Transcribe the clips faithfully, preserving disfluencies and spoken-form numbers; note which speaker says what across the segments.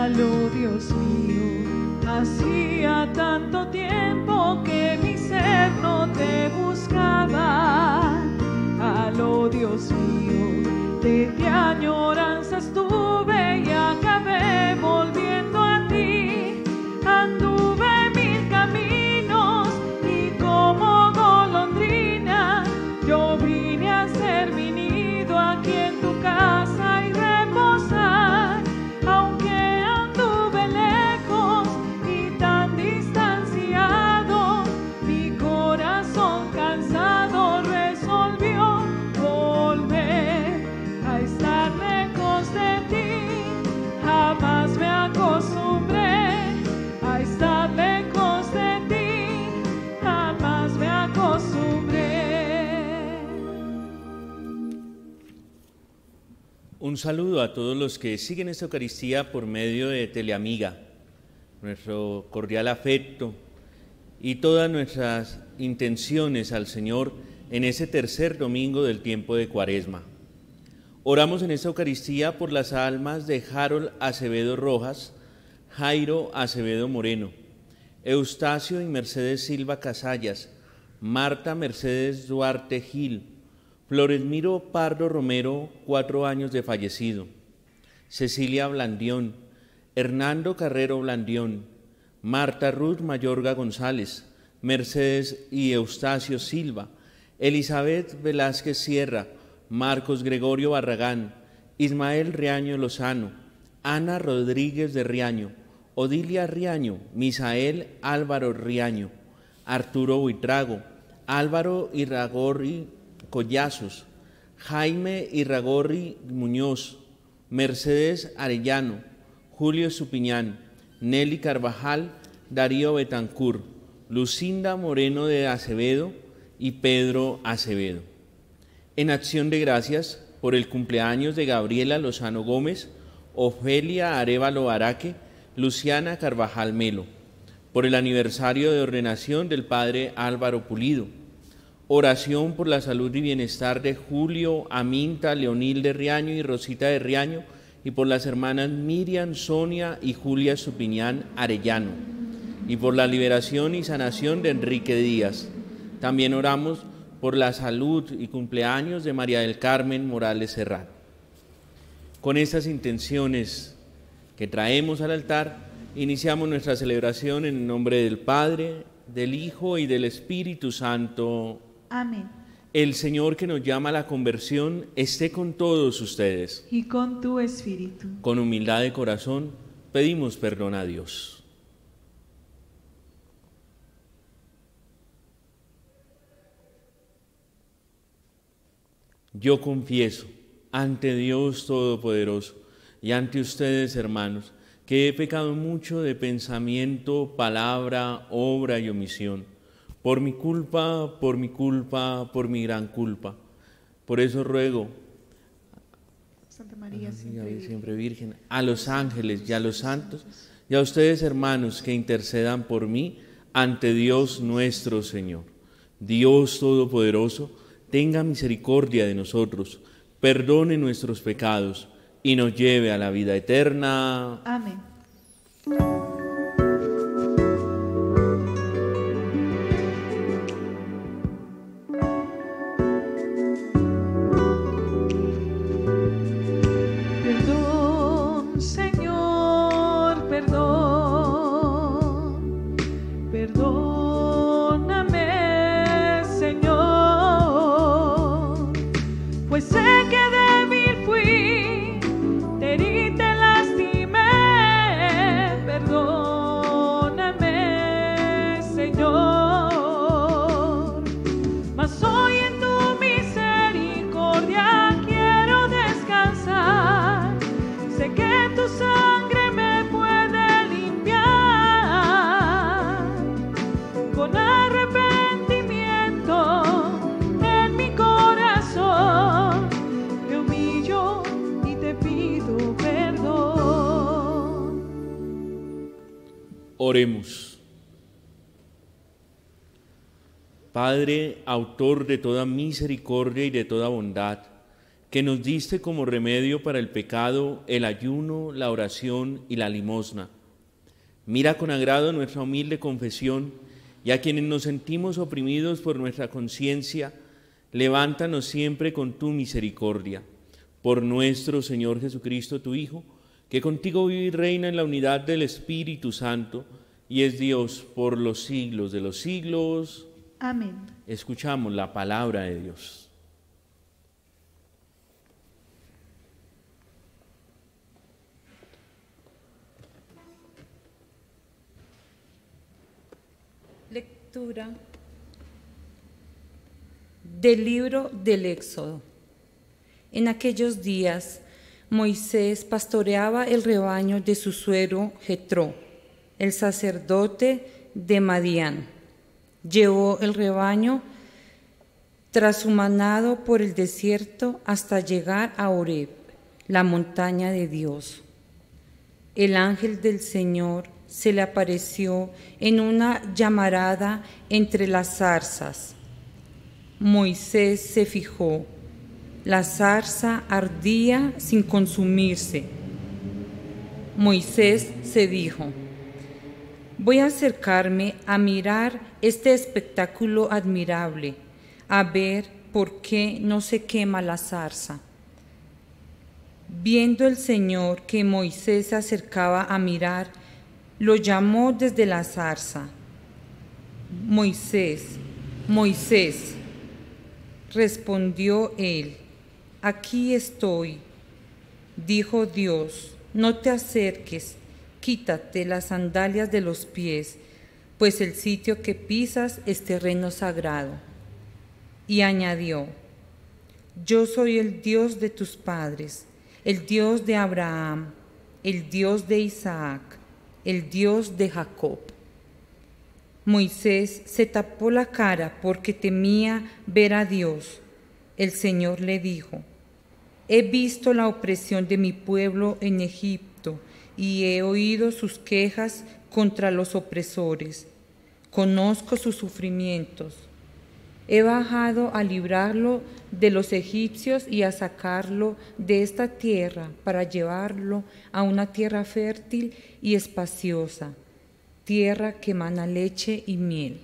Speaker 1: Aló, Dios mío, hacía tanto tiempo que mi ser no te buscaba. Aló, Dios mío, de qué añoranza estuve y acabé volviendo a ti. Anduve mil caminos y como golondrina yo vine a ser mi nido aquí en tu casa y reposar. Aunque anduve lejos y tan distanciado, mi corazón cansado resolvió volver a estar lejos de ti. Jamás me acostumbré a estar lejos de ti, jamás me acostumbré.
Speaker 2: Un saludo a todos los que siguen esta Eucaristía por medio de Teleamiga, nuestro cordial afecto y todas nuestras intenciones al Señor en ese tercer domingo del tiempo de Cuaresma. Oramos en esta Eucaristía por las almas de Harold Acevedo Rojas, Jairo Acevedo Moreno, Eustacio y Mercedes Silva Casallas, Marta Mercedes Duarte Gil, Floresmiro Pardo Romero, cuatro años de fallecido, Cecilia Blandión, Hernando Carrero Blandión, Marta Ruth Mayorga González, Mercedes y Eustacio Silva, Elizabeth Velázquez Sierra, Marcos Gregorio Barragán, Ismael Riaño Lozano, Ana Rodríguez de Riaño, Odilia Riaño, Misael Álvaro Riaño, Arturo Buitrago, Álvaro Irragorri Collazos, Jaime Irragorri Muñoz, Mercedes Arellano, Julio Supiñán, Nelly Carvajal, Darío Betancur, Lucinda Moreno de Acevedo y Pedro Acevedo. En acción de gracias por el cumpleaños de Gabriela Lozano Gómez, Ofelia Arévalo Araque, Luciana Carvajal Melo, por el aniversario de ordenación del padre Álvaro Pulido. Oración por la salud y bienestar de Julio, Aminta, Leonil de Riaño y Rosita de Riaño, y por las hermanas Miriam, Sonia y Julia Supiñán Arellano, y por la liberación y sanación de Enrique Díaz. También oramos por la salud y cumpleaños de María del Carmen Morales Serrano. Con estas intenciones que traemos al altar, iniciamos nuestra celebración en el nombre del Padre, del Hijo y del Espíritu Santo.
Speaker 1: Amén.
Speaker 2: El Señor que nos llama a la conversión esté con todos ustedes.
Speaker 1: Y con tu espíritu.
Speaker 2: Con humildad de corazón pedimos perdón a Dios. Yo confieso ante Dios Todopoderoso y ante ustedes, hermanos, que he pecado mucho de pensamiento, palabra, obra y omisión. Por mi culpa, por mi culpa, por mi gran culpa. Por eso ruego,
Speaker 1: Santa María, siempre,
Speaker 2: María,
Speaker 1: virgen.
Speaker 2: siempre Virgen, a los ángeles y a los santos, y a ustedes, hermanos, que intercedan por mí ante Dios nuestro Señor. Dios Todopoderoso, tenga misericordia de nosotros, perdone nuestros pecados y nos lleve a la vida eterna.
Speaker 1: Amén. Perdón, Señor, perdón, perdóname, Señor, pues sé que débil fui, te herí, te lastimé. Perdóname, Señor, mas hoy en tu misericordia quiero descansar. Sé que tu sangre me puede limpiar con arrepentimiento en mi corazón. Me humillo y te pido perdón.
Speaker 2: Oremos. Padre, autor de toda misericordia y de toda bondad, que nos diste como remedio para el pecado, el ayuno, la oración y la limosna. Mira con agrado nuestra humilde confesión, y a quienes nos sentimos oprimidos por nuestra conciencia, levántanos siempre con tu misericordia. Por nuestro Señor Jesucristo, tu Hijo, que contigo vive y reina en la unidad del Espíritu Santo, y es Dios por los siglos de los siglos.
Speaker 1: Amén.
Speaker 2: Escuchamos la palabra de Dios.
Speaker 3: Lectura del libro del Éxodo. En aquellos días, Moisés pastoreaba el rebaño de su suegro Jetro, el sacerdote de Madián. Llevó el rebaño trashumanado por el desierto hasta llegar a Horeb, la montaña de Dios. El ángel del Señor se le apareció en una llamarada entre las zarzas. Moisés se fijó. La zarza ardía sin consumirse. Moisés se dijo: voy a acercarme a mirar este espectáculo admirable, a ver por qué no se quema la zarza. Viendo el Señor que Moisés se acercaba a mirar, lo llamó desde la zarza. Moisés, Moisés, respondió él. Aquí estoy. Dijo Dios, no te acerques, quítate las sandalias de los pies, pues el sitio que pisas es terreno sagrado. Y añadió, yo soy el Dios de tus padres, el Dios de Abraham, el Dios de Isaac, el Dios de Jacob. Moisés se tapó la cara porque temía ver a Dios. El Señor le dijo, he visto la opresión de mi pueblo en Egipto y he oído sus quejas contra los opresores. Conozco sus sufrimientos. He bajado a librarlo de los egipcios y a sacarlo de esta tierra para llevarlo a una tierra fértil y espaciosa, tierra que mana leche y miel.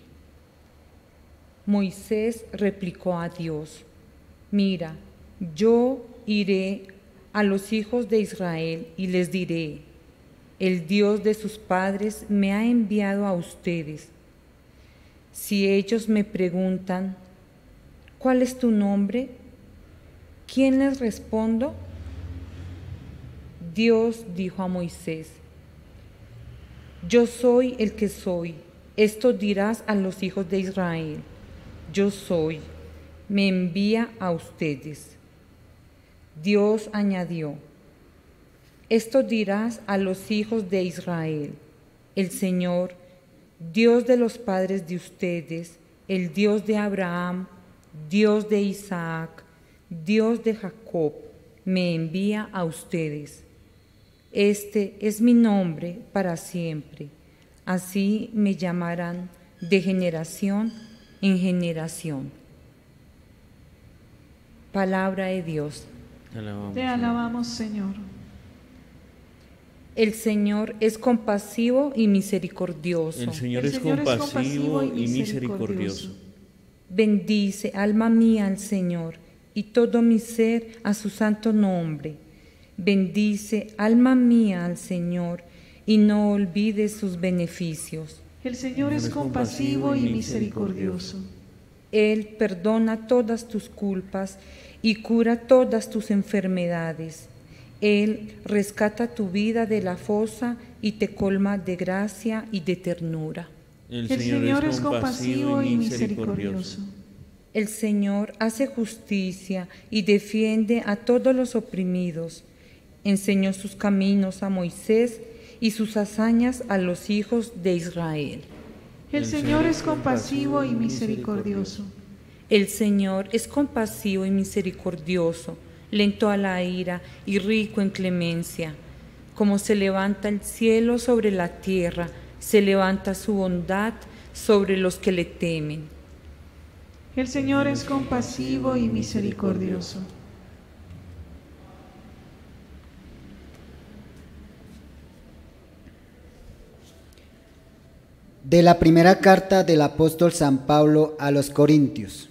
Speaker 3: Moisés replicó a Dios, mira, yo iré a los hijos de Israel y les diré, el Dios de sus padres me ha enviado a ustedes. Si ellos me preguntan, ¿cuál es tu nombre? ¿Quién les respondo? Dios dijo a Moisés, yo soy el que soy. Esto dirás a los hijos de Israel, yo soy, me envía a ustedes. Dios añadió, esto dirás a los hijos de Israel, el Señor, Dios de los padres de ustedes, el Dios de Abraham, Dios de Isaac, Dios de Jacob, me envía a ustedes. Este es mi nombre para siempre, así me llamarán de generación en generación. Palabra de Dios.
Speaker 2: Te alabamos,
Speaker 1: Te alabamos, Señor.
Speaker 3: El Señor es compasivo y misericordioso.
Speaker 2: El Señor,
Speaker 1: El
Speaker 2: es,
Speaker 1: Señor
Speaker 2: compasivo
Speaker 1: es compasivo
Speaker 2: y
Speaker 1: y
Speaker 2: misericordioso.
Speaker 3: Bendice, alma mía, al Señor, y todo mi ser a su santo nombre. Bendice, alma mía, al Señor, y no olvides sus beneficios.
Speaker 1: El Señor es compasivo y misericordioso.
Speaker 3: Él perdona todas tus culpas y cura todas tus enfermedades. Él rescata tu vida de la fosa y te colma de gracia y de ternura.
Speaker 2: El
Speaker 1: El Señor es compasivo y misericordioso.
Speaker 3: El Señor hace justicia y defiende a todos los oprimidos. Enseñó sus caminos a Moisés y sus hazañas a los hijos de Israel.
Speaker 1: El Señor es compasivo y misericordioso.
Speaker 3: El Señor es compasivo y misericordioso, lento a la ira y rico en clemencia. Como se levanta el cielo sobre la tierra, se levanta su bondad sobre los que le temen.
Speaker 1: El Señor es compasivo y misericordioso.
Speaker 4: De la primera carta del apóstol San Pablo a los Corintios.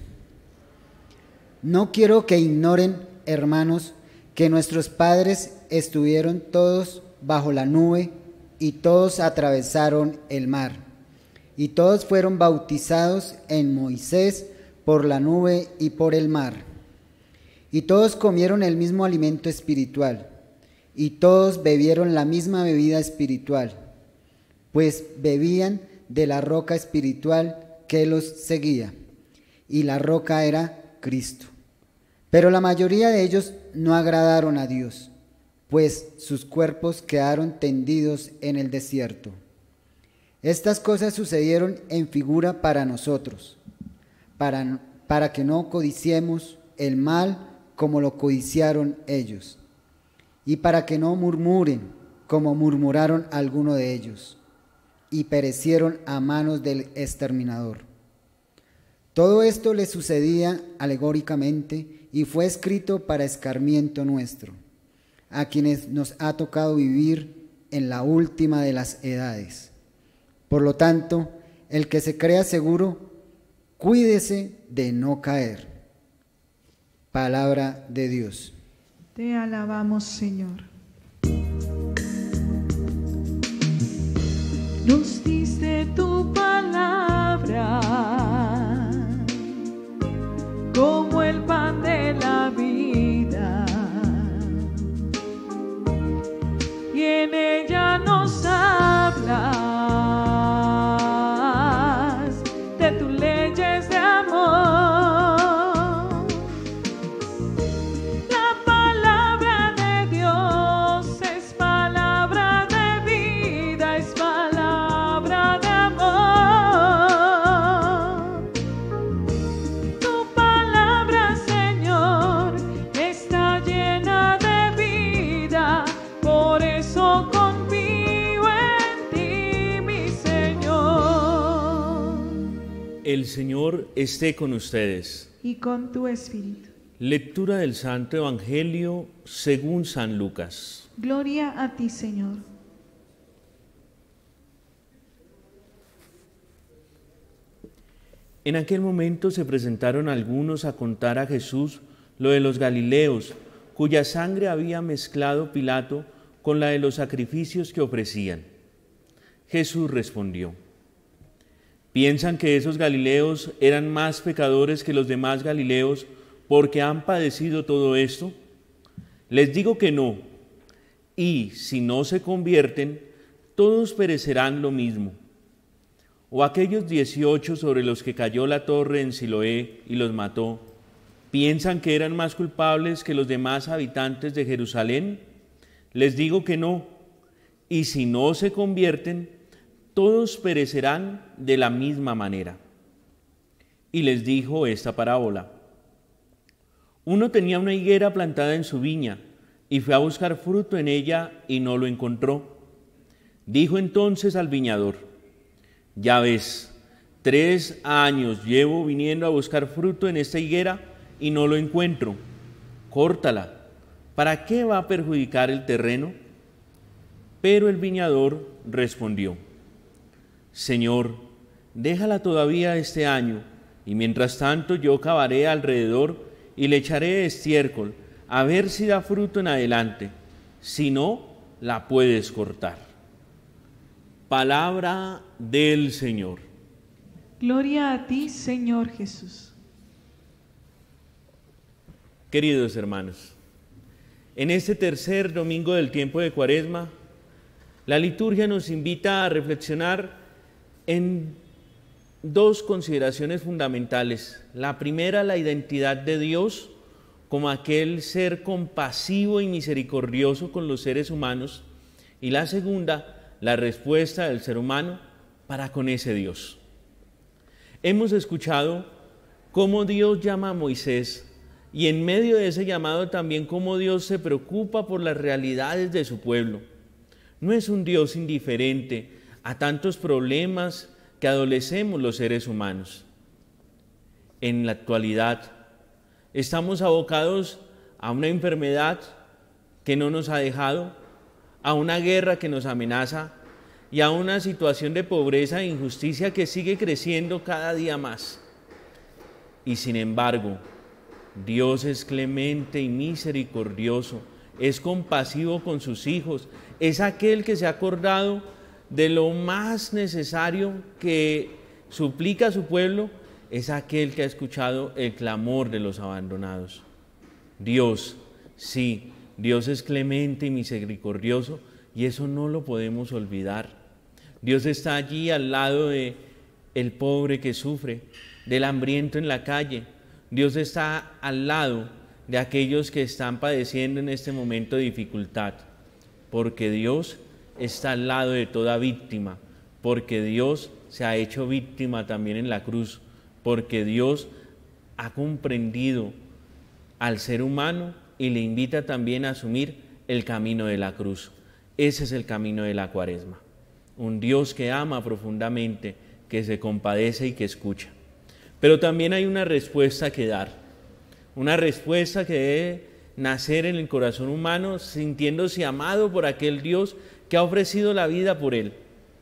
Speaker 4: No quiero que ignoren, hermanos, que nuestros padres estuvieron todos bajo la nube y todos atravesaron el mar, y todos fueron bautizados en Moisés por la nube y por el mar, y todos comieron el mismo alimento espiritual, y todos bebieron la misma bebida espiritual, pues bebían de la roca espiritual que los seguía, y la roca era Cristo. Pero la mayoría de ellos no agradaron a Dios, pues sus cuerpos quedaron tendidos en el desierto. Estas cosas sucedieron en figura para nosotros, para, para que no codiciemos el mal como lo codiciaron ellos, y para que no murmuren como murmuraron algunos de ellos, y perecieron a manos del exterminador. Todo esto les sucedía alegóricamente y fue escrito para escarmiento nuestro, a quienes nos ha tocado vivir en la última de las edades. Por lo tanto, el que se crea seguro, cuídese de no caer. Palabra de Dios.
Speaker 1: Te alabamos, Señor. Nos diste tu palabra como el pan de la vida, y en ella nos hablas de tus leyes de amor. La palabra de Dios es palabra de vida, es palabra de amor. Tu palabra, Señor, está llena de vida, por eso confío en ti, mi Señor.
Speaker 2: El Señor esté con ustedes.
Speaker 1: Y con tu espíritu.
Speaker 2: Lectura del Santo Evangelio según San Lucas.
Speaker 1: Gloria a ti, Señor.
Speaker 2: En aquel momento se presentaron algunos a contar a Jesús lo de los Galileos, cuya sangre había mezclado Pilato con la de los sacrificios que ofrecían. Jesús respondió: ¿piensan que esos Galileos eran más pecadores que los demás Galileos porque han padecido todo esto? Les digo que no, y si no se convierten, todos perecerán lo mismo. O aquellos dieciocho sobre los que cayó la torre en Siloé y los mató, ¿piensan que eran más culpables que los demás habitantes de Jerusalén? Les digo que no, y si no se convierten, todos perecerán de la misma manera. Y les dijo esta parábola: uno tenía una higuera plantada en su viña, y fue a buscar fruto en ella y no lo encontró. Dijo entonces al viñador: ya ves, tres años llevo viniendo a buscar fruto en esta higuera y no lo encuentro. Córtala. ¿Para qué va a perjudicar el terreno? Pero el viñador respondió: Señor, déjala todavía este año, y mientras tanto yo cavaré alrededor y le echaré estiércol, a ver si da fruto en adelante. Si no, la puedes cortar. Palabra del Señor.
Speaker 1: Gloria a ti, Señor Jesús.
Speaker 2: Queridos hermanos, en este tercer domingo del tiempo de Cuaresma, la liturgia nos invita a reflexionar en dos consideraciones fundamentales. La primera, la identidad de Dios como aquel ser compasivo y misericordioso con los seres humanos, y la segunda, la respuesta del ser humano para con ese Dios. Hemos escuchado cómo Dios llama a Moisés, y en medio de ese llamado también cómo Dios se preocupa por las realidades de su pueblo. No es un Dios indiferente a tantos problemas que adolecemos los seres humanos. En la actualidad estamos abocados a una enfermedad que no nos ha dejado, a una guerra que nos amenaza y a una situación de pobreza e injusticia que sigue creciendo cada día más. Y sin embargo, Dios es clemente y misericordioso, es compasivo con sus hijos, es aquel que se ha acordado de lo más necesario que suplica a su pueblo, es aquel que ha escuchado el clamor de los abandonados. Dios, sí, Dios es clemente y misericordioso, y eso no lo podemos olvidar. Dios está allí al lado de el pobre que sufre, del hambriento en la calle. Dios está al lado de aquellos que están padeciendo en este momento de dificultad, porque Dios está al lado de toda víctima, porque Dios se ha hecho víctima también en la cruz, porque Dios ha comprendido al ser humano y le invita también a asumir el camino de la cruz. Ese es el camino de la Cuaresma. Un Dios que ama profundamente, que se compadece y que escucha. Pero también hay una respuesta que dar, una respuesta que debe nacer en el corazón humano sintiéndose amado por aquel Dios que ha ofrecido la vida por él.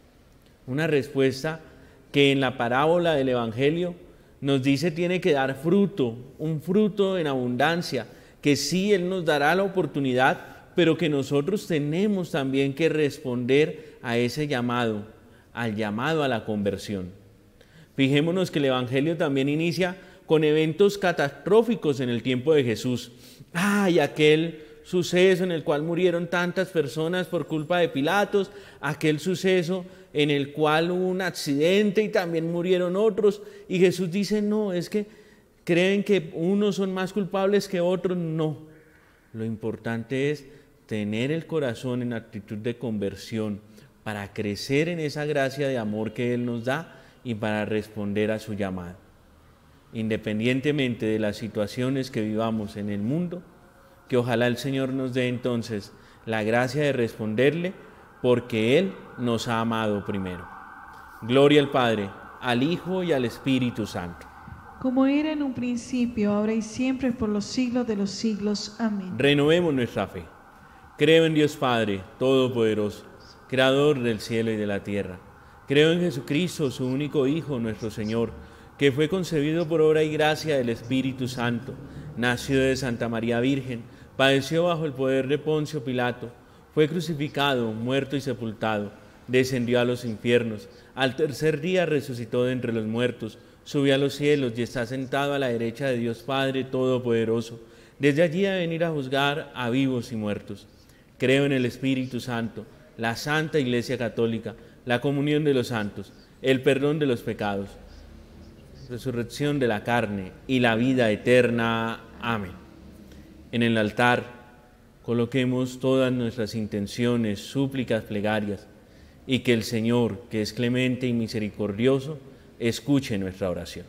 Speaker 2: Una respuesta que en la parábola del Evangelio nos dice tiene que dar fruto, un fruto en abundancia, que sí Él nos dará la oportunidad, pero que nosotros tenemos también que responder a ese llamado, al llamado a la conversión. Fijémonos que el Evangelio también inicia con eventos catastróficos en el tiempo de Jesús. ¡Ay, aquel suceso en el cual murieron tantas personas por culpa de Pilatos! Aquel suceso en el cual hubo un accidente y también murieron otros. Y Jesús dice, no, es que creen que unos son más culpables que otros. No, lo importante es tener el corazón en actitud de conversión para crecer en esa gracia de amor que Él nos da y para responder a su llamado. Independientemente de las situaciones que vivamos en el mundo, que ojalá el Señor nos dé entonces la gracia de responderle, porque Él nos ha amado primero. Gloria al Padre, al Hijo y al Espíritu Santo.
Speaker 1: Como era en un principio, ahora y siempre, por los siglos de los siglos. Amén.
Speaker 2: Renovemos nuestra fe. Creo en Dios Padre Todopoderoso, Creador del cielo y de la tierra. Creo en Jesucristo, su único Hijo, nuestro Señor, que fue concebido por obra y gracia del Espíritu Santo, nació de Santa María Virgen, padeció bajo el poder de Poncio Pilato, fue crucificado, muerto y sepultado, descendió a los infiernos, al tercer día resucitó de entre los muertos, subió a los cielos y está sentado a la derecha de Dios Padre Todopoderoso. Desde allí a venir a juzgar a vivos y muertos. Creo en el Espíritu Santo, la Santa Iglesia Católica, la comunión de los santos, el perdón de los pecados, resurrección de la carne y la vida eterna. Amén. En el altar coloquemos todas nuestras intenciones, súplicas, plegarias, y que el Señor, que es clemente y misericordioso, escuche nuestra oración.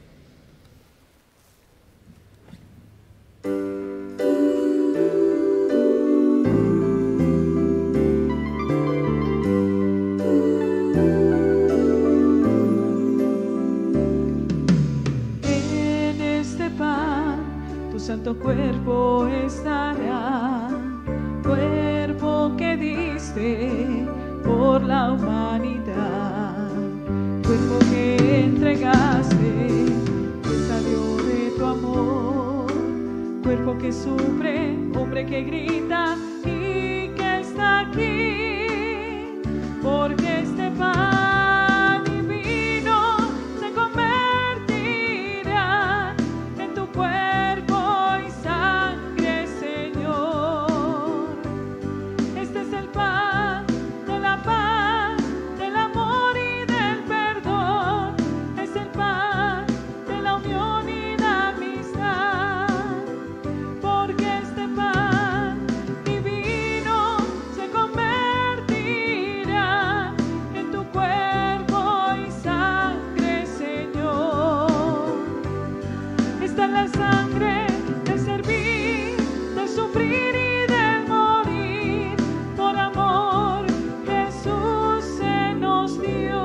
Speaker 1: En este pan tu santo cuerpo estará, cuerpo que diste por la humanidad, cuerpo que entregaste, que salió de tu amor, cuerpo que sufre, hombre que grita y que está aquí, porque este pan y vino se convertirá en tu cuerpo y sangre, Señor. Este es el pan de la paz, del amor y del perdón, es el pan de la unión y la amistad, porque este pan divino se convertirá en tu cuerpo y sangre, Señor. Esta es la sangre del servir, del sufrir y del morir, por amor Jesús se nos dio.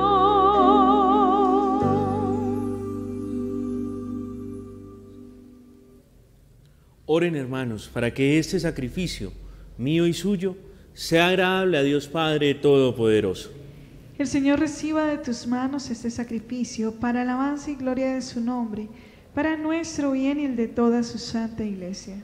Speaker 2: Oren, hermanos, para que este sacrificio, mío y suyo, sea agradable a Dios Padre Todopoderoso.
Speaker 1: El Señor reciba de tus manos este sacrificio para alabanza y gloria de su nombre, para nuestro bien y el de toda su santa Iglesia.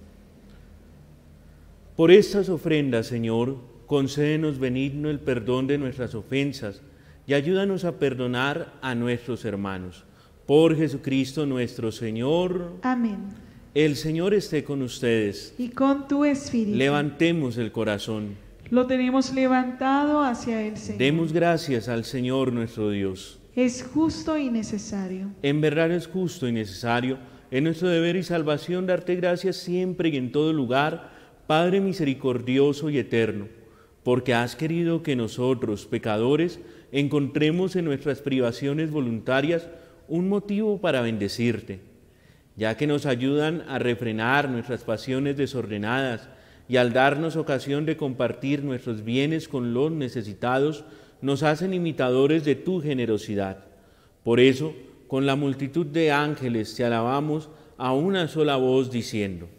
Speaker 2: Por estas ofrendas, Señor, concédenos benigno el perdón de nuestras ofensas y ayúdanos a perdonar a nuestros hermanos. Por Jesucristo nuestro Señor.
Speaker 1: Amén.
Speaker 2: El Señor esté con ustedes.
Speaker 1: Y con tu espíritu.
Speaker 2: Levantemos el corazón.
Speaker 1: Lo tenemos levantado hacia el Señor.
Speaker 2: Demos gracias al Señor nuestro Dios.
Speaker 1: Es justo y necesario.
Speaker 2: En verdad es justo y necesario, es nuestro deber y salvación darte gracias siempre y en todo lugar, Padre misericordioso y eterno, porque has querido que nosotros, pecadores, encontremos en nuestras privaciones voluntarias un motivo para bendecirte, ya que nos ayudan a refrenar nuestras pasiones desordenadas y al darnos ocasión de compartir nuestros bienes con los necesitados, nos hacen imitadores de tu generosidad. Por eso, con la multitud de ángeles te alabamos a una sola voz diciendo: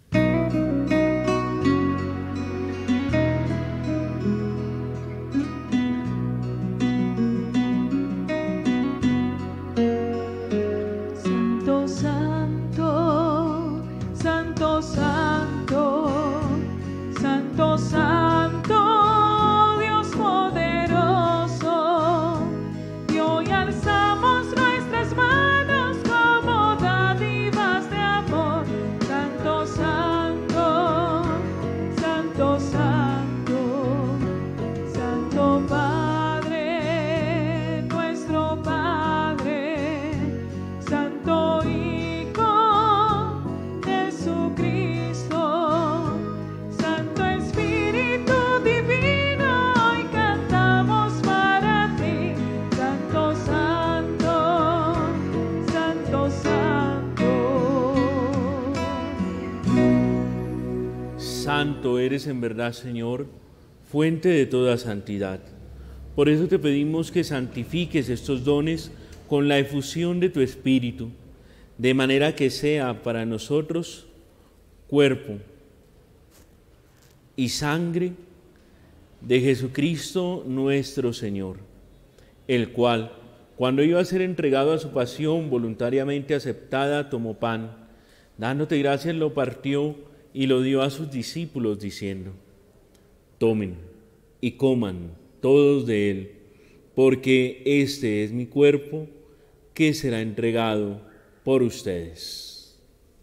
Speaker 1: Santo, santo, santo, santo, santo, santo, Dios poderoso. Y hoy alzamos nuestras manos como dádivas de amor. Santo, santo, santo, santo, santo Padre, nuestro Padre, Santo Hijo, Jesucristo, Santo Espíritu Divino, hoy cantamos para ti. Santo, santo, santo, santo.
Speaker 2: Santo eres en verdad, Señor, fuente de toda santidad. Por eso te pedimos que santifiques estos dones con la efusión de tu Espíritu, de manera que sea para nosotros cuerpo y sangre de Jesucristo nuestro Señor, el cual, cuando iba a ser entregado a su pasión voluntariamente aceptada, tomó pan, dándote gracias lo partió y lo dio a sus discípulos diciendo: tomen y coman todos de él, porque este es mi cuerpo que será entregado por ustedes.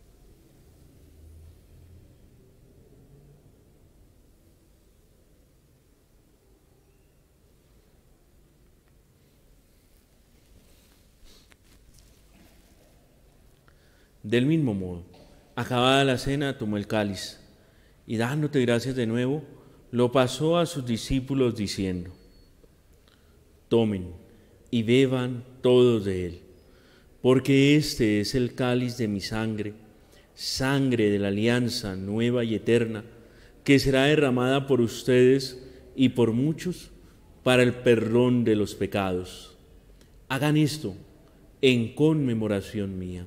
Speaker 2: Del mismo modo, acabada la cena, tomó el cáliz y dándote gracias de nuevo, lo pasó a sus discípulos diciendo: tomen y beban todos de él, porque este es el cáliz de mi sangre, sangre de la alianza nueva y eterna, que será derramada por ustedes y por muchos para el perdón de los pecados. Hagan esto en conmemoración mía.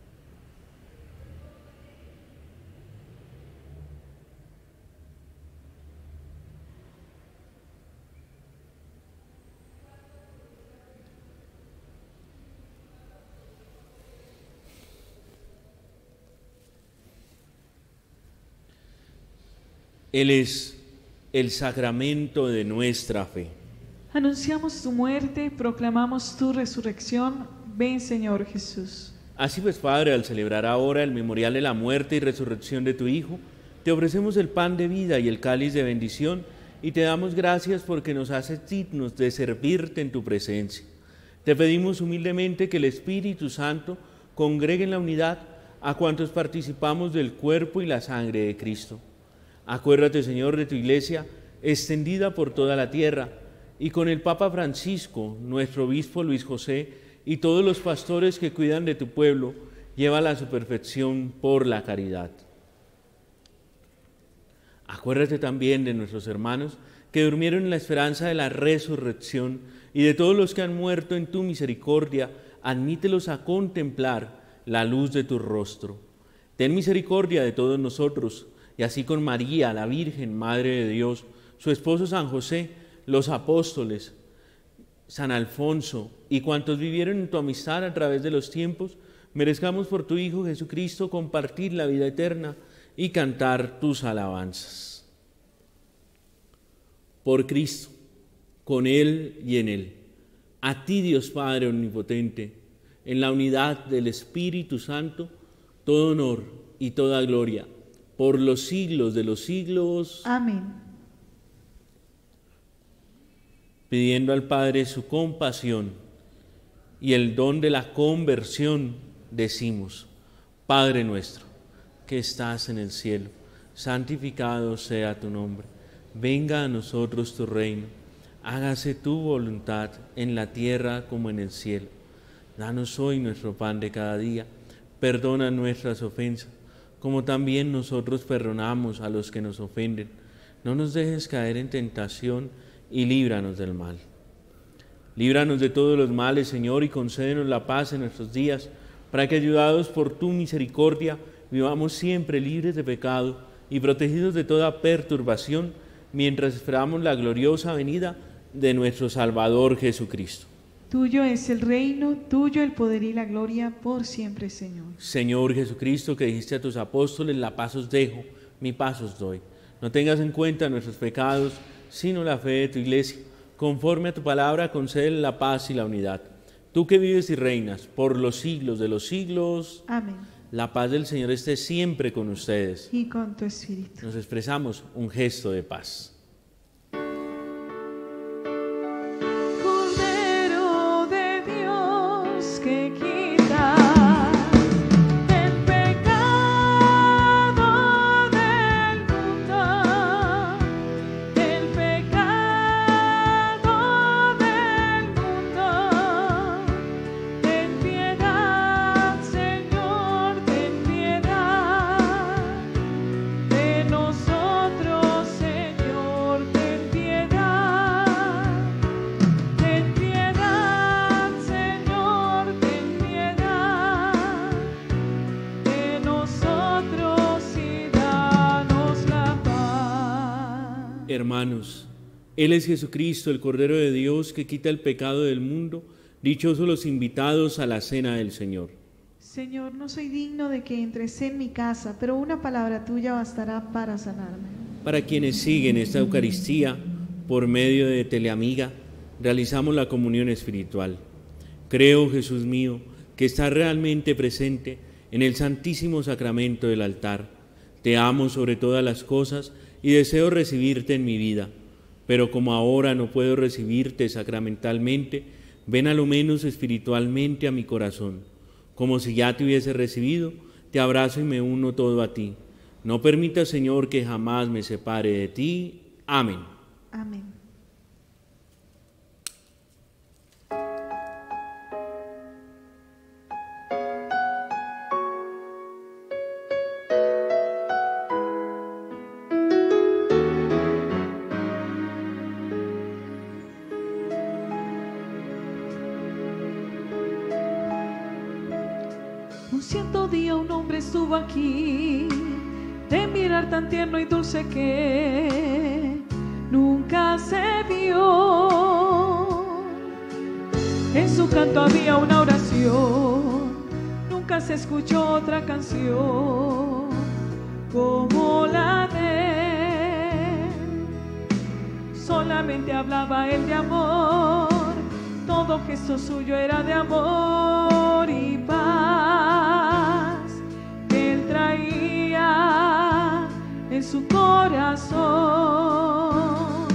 Speaker 2: Él es el sacramento de nuestra fe.
Speaker 1: Anunciamos tu muerte, proclamamos tu resurrección. Ven, Señor Jesús.
Speaker 2: Así pues, Padre, al celebrar ahora el memorial de la muerte y resurrección de tu Hijo, te ofrecemos el pan de vida y el cáliz de bendición y te damos gracias porque nos haces dignos de servirte en tu presencia. Te pedimos humildemente que el Espíritu Santo congregue en la unidad a cuantos participamos del cuerpo y la sangre de Cristo. Acuérdate, Señor, de tu Iglesia, extendida por toda la tierra, y con el Papa Francisco, nuestro obispo Luis José, y todos los pastores que cuidan de tu pueblo, llévala a su perfección por la caridad. Acuérdate también de nuestros hermanos que durmieron en la esperanza de la resurrección, y de todos los que han muerto en tu misericordia, admítelos a contemplar la luz de tu rostro. Ten misericordia de todos nosotros, y así con María, la Virgen, Madre de Dios, su esposo San José, los apóstoles, San Alfonso y cuantos vivieron en tu amistad a través de los tiempos, merezcamos por tu Hijo Jesucristo compartir la vida eterna y cantar tus alabanzas. Por Cristo, con Él y en Él, a ti Dios Padre Omnipotente, en la unidad del Espíritu Santo, todo honor y toda gloria, por los siglos de los siglos.
Speaker 1: Amén.
Speaker 2: Pidiendo al Padre su compasión y el don de la conversión, decimos: Padre nuestro, que estás en el cielo, santificado sea tu nombre. Venga a nosotros tu reino. Hágase tu voluntad en la tierra como en el cielo. Danos hoy nuestro pan de cada día. Perdona nuestras ofensas, como también nosotros perdonamos a los que nos ofenden. No nos dejes caer en tentación y líbranos del mal. Líbranos de todos los males, Señor, y concédenos la paz en nuestros días, para que, ayudados por tu misericordia, vivamos siempre libres de pecado y protegidos de toda perturbación, mientras esperamos la gloriosa venida de nuestro Salvador Jesucristo.
Speaker 1: Tuyo es el reino, tuyo el poder y la gloria por siempre, Señor.
Speaker 2: Señor Jesucristo, que dijiste a tus apóstoles: la paz os dejo, mi paz os doy. No tengas en cuenta nuestros pecados, sino la fe de tu Iglesia. Conforme a tu palabra, concédele la paz y la unidad. Tú que vives y reinas por los siglos de los siglos.
Speaker 1: Amén.
Speaker 2: La paz del Señor esté siempre con ustedes.
Speaker 1: Y con tu espíritu.
Speaker 2: Nos expresamos un gesto de paz.
Speaker 1: Cordero de Dios, que quita
Speaker 2: Hermanos, Él es Jesucristo, el Cordero de Dios, que quita el pecado del mundo. Dichosos los invitados a la cena del Señor.
Speaker 1: Señor, no soy digno de que entres en mi casa, pero una palabra tuya bastará para sanarme.
Speaker 2: Para quienes siguen esta Eucaristía por medio de Teleamiga, realizamos la comunión espiritual. Creo, Jesús mío, que estás realmente presente en el Santísimo Sacramento del altar. Te amo sobre todas las cosas y deseo recibirte en mi vida, pero como ahora no puedo recibirte sacramentalmente, ven a lo menos espiritualmente a mi corazón. Como si ya te hubiese recibido, te abrazo y me uno todo a ti. No permitas, Señor, que jamás me separe de ti. Amén.
Speaker 1: Amén. Un cierto día un hombre estuvo aquí, de mirar tan tierno y dulce que nunca se vio. En su canto había una oración, nunca se escuchó otra canción como la de él. Solamente hablaba él de amor, todo gesto suyo era de amor y paz que él traía en su corazón.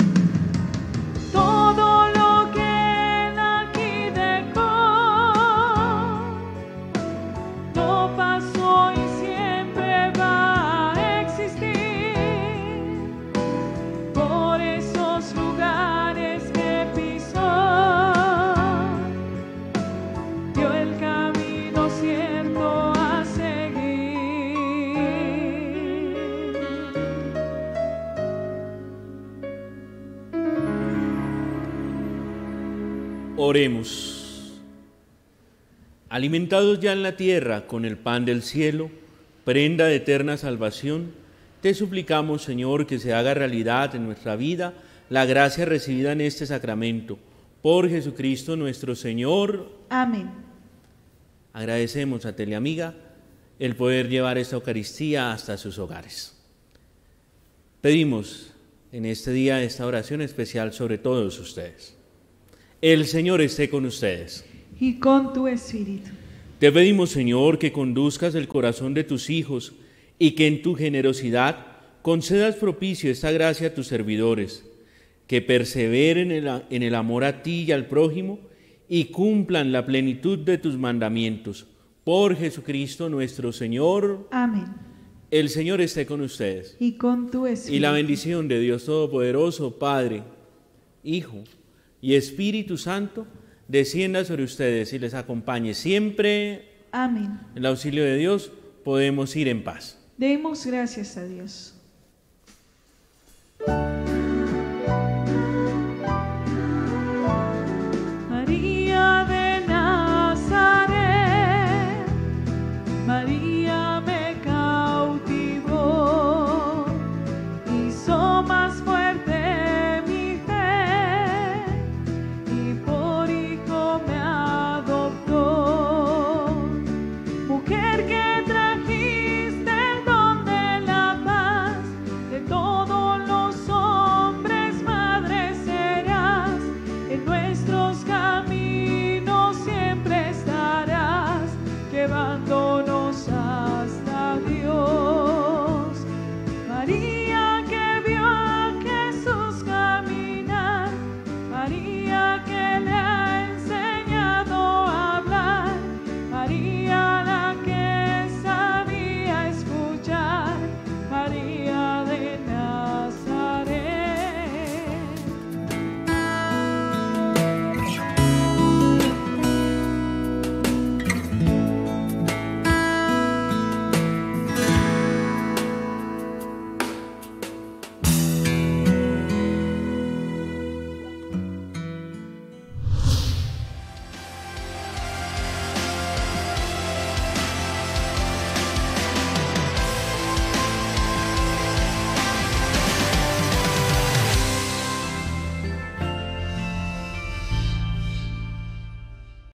Speaker 1: Todo lo que él aquí dejó no pasó y siempre va a existir por esos lugares que pisó. Dio el camino cierto a seguir.
Speaker 2: Oremos. Alimentados ya en la tierra con el pan del cielo, prenda de eterna salvación, te suplicamos, Señor, que se haga realidad en nuestra vida la gracia recibida en este sacramento. Por Jesucristo nuestro Señor.
Speaker 1: Amén.
Speaker 2: Agradecemos a Teleamiga el poder llevar esta Eucaristía hasta sus hogares. Pedimos en este día esta oración especial sobre todos ustedes. El Señor esté con ustedes.
Speaker 1: Y con tu espíritu.
Speaker 2: Te pedimos, Señor, que conduzcas el corazón de tus hijos y que en tu generosidad concedas propicio esta gracia a tus servidores, que perseveren en, la, en el amor a ti y al prójimo y cumplan la plenitud de tus mandamientos. Por Jesucristo nuestro Señor.
Speaker 1: Amén.
Speaker 2: El Señor esté con ustedes.
Speaker 1: Y con tu espíritu.
Speaker 2: Y la bendición de Dios Todopoderoso, Padre, Hijo y Espíritu Santo, descienda sobre ustedes y les acompañe siempre.
Speaker 1: Amén.
Speaker 2: En el auxilio de Dios podemos ir en paz.
Speaker 1: Demos gracias a Dios.